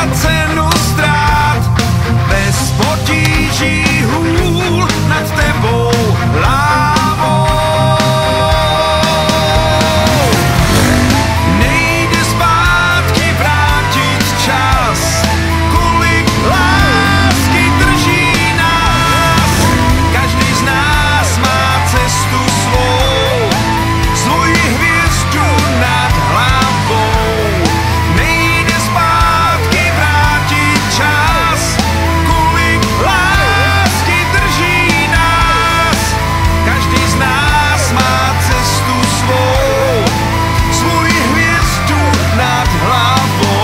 cenu ztrát, bez potíží hůl nad tebou lávou. Nejde zpátky vrátit čas, kolik lásky drží nás. Každý z nás má cestu svou, svoji hvězdu nad hlavou. Nejde zpátky vrátit čas, kolik lásky drží nás. Každý z nás má cestu svou, svoji hvězdu nad hlavou.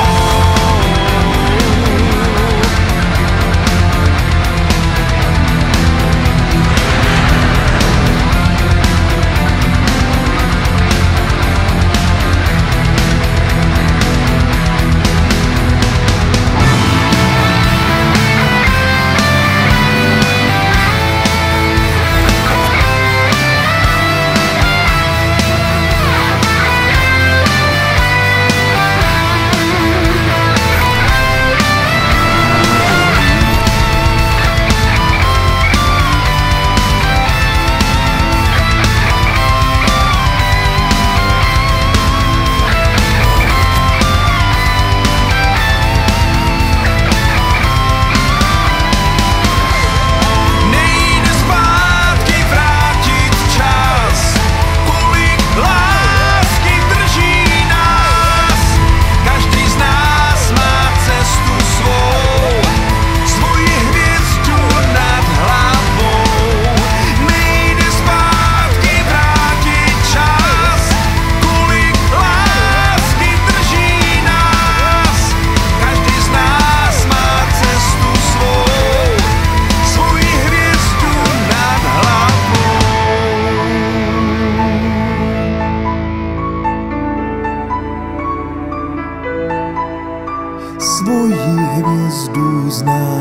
Nejde zpátky vrátit čas, kolik lásky drží nás. Každý z nás má cestu svou, svoji hvězdu nad hlavou. Nejde zpátky vrátit čas, kolik lásky drží nás. Každý z nás má cestu svou, svoji hvězdu nad hlavou. Svoji hvězdu z nás.